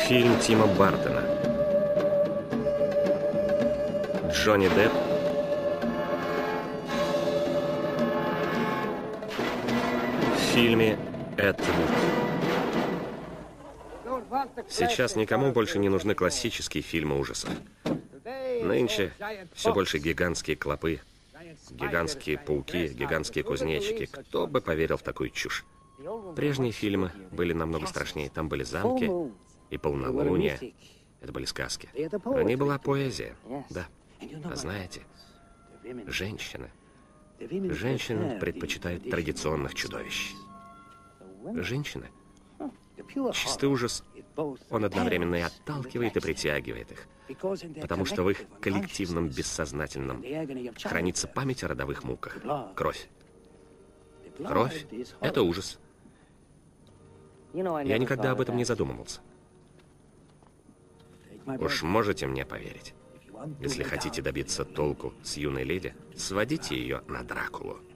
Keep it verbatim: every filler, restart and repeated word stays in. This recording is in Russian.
Фильм Тима Бартона. Джонни Депп. В фильме Эд Вуд. Сейчас никому больше не нужны классические фильмы ужасов. Нынче все больше гигантские клопы, гигантские пауки, гигантские кузнечики. Кто бы поверил в такую чушь? Прежние фильмы были намного страшнее. Там были замки и полнолуние. Это были сказки. В ней была поэзия, да. А знаете, женщины. Женщины предпочитают традиционных чудовищ. Женщины. Чистый ужас, он одновременно и отталкивает, и притягивает их. Потому что в их коллективном бессознательном хранится память о родовых муках. Кровь. Кровь — это ужас. Я никогда об этом не задумывался. Уж можете мне поверить. Если хотите добиться толку с юной леди, сводите ее на Дракулу.